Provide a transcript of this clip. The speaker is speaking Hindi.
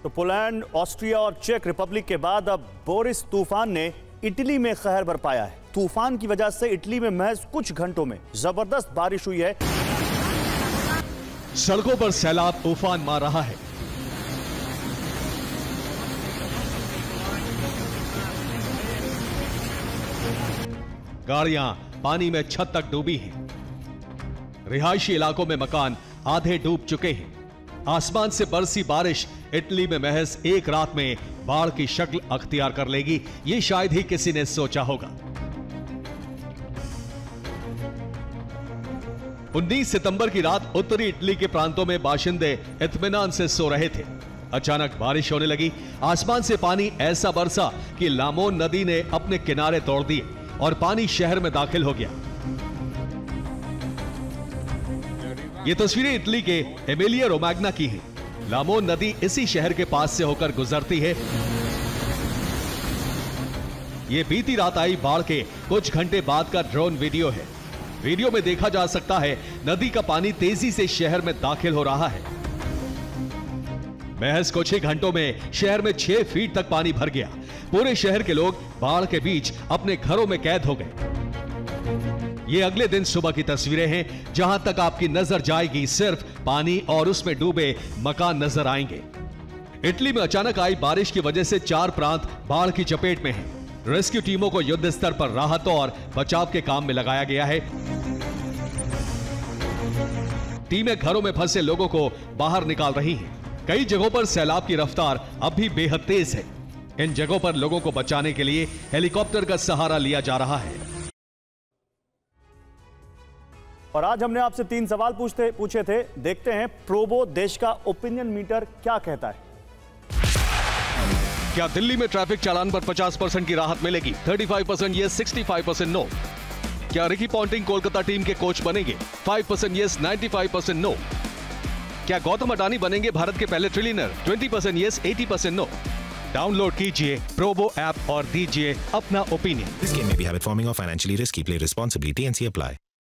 तो पोलैंड, ऑस्ट्रिया और चेक रिपब्लिक के बाद अब बोरिस तूफान ने इटली में कहर बरपाया है। तूफान की वजह से इटली में महज कुछ घंटों में जबरदस्त बारिश हुई है। सड़कों पर सैलाब तूफान मार रहा है। गाड़ियां पानी में छत तक डूबी हैं। रिहायशी इलाकों में मकान आधे डूब चुके हैं। आसमान से बरसी बारिश इटली में महज एक रात में बाढ़ की शक्ल अख्तियार कर लेगी, ये शायद ही किसी ने सोचा होगा। 19 सितंबर की रात उत्तरी इटली के प्रांतों में बाशिंदे इत्मीनान से सो रहे थे। अचानक बारिश होने लगी। आसमान से पानी ऐसा बरसा कि लामोन नदी ने अपने किनारे तोड़ दिए और पानी शहर में दाखिल हो गया। ये तस्वीरें इटली के एमिलिया रोमैग्ना की हैं। लामोन नदी इसी शहर के पास से होकर गुजरती है। ये बीती रात आई बाढ़ के कुछ घंटे बाद का ड्रोन वीडियो है। वीडियो में देखा जा सकता है नदी का पानी तेजी से शहर में दाखिल हो रहा है। महज कुछ ही घंटों में शहर में 6 फीट तक पानी भर गया। पूरे शहर के लोग बाढ़ के बीच अपने घरों में कैद हो गए। ये अगले दिन सुबह की तस्वीरें हैं, जहां तक आपकी नजर जाएगी सिर्फ पानी और उसमें डूबे मकान नजर आएंगे। इटली में अचानक आई बारिश की वजह से 4 प्रांत बाढ़ की चपेट में हैं। रेस्क्यू टीमों को युद्ध स्तर पर राहत और बचाव के काम में लगाया गया है। टीमें घरों में फंसे लोगों को बाहर निकाल रही हैं। कई जगहों पर सैलाब की रफ्तार अब भी बेहद तेज है। इन जगहों पर लोगों को बचाने के लिए हेलीकॉप्टर का सहारा लिया जा रहा है। और आज हमने आपसे 3 सवाल पूछे थे। देखते हैं प्रोबो देश का ओपिनियन मीटर क्या कहता है। क्या दिल्ली में ट्रैफिक चालान पर 50% की राहत मिलेगी? 35% यस, 65% नो। क्या रिकी पॉन्टिंग कोलकाता टीम के कोच बनेंगे? 5% यस, 95% नो। क्या गौतम अडानी बनेंगे भारत के पहले ट्रिलियनर? 20% yes, 80% no. डाउनलोड कीजिए प्रोबो ऐप और दीजिए अपना opinion. This game may be habit forming or financially risky. Play responsibly. TNC apply.